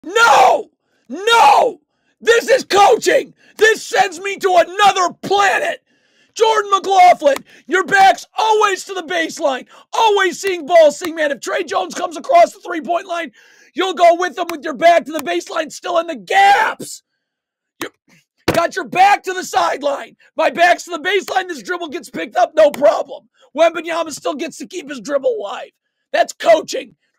No! No! This is coaching! This sends me to another planet! Jordan McLaughlin, your back's always to the baseline. Always seeing ball, seeing man. If Trey Jones comes across the three-point line, you'll go with him with your back to the baseline, still in the gaps. You got your back to the sideline. My back's to the baseline. This dribble gets picked up, no problem. Wembanyama still gets to keep his dribble alive. That's coaching.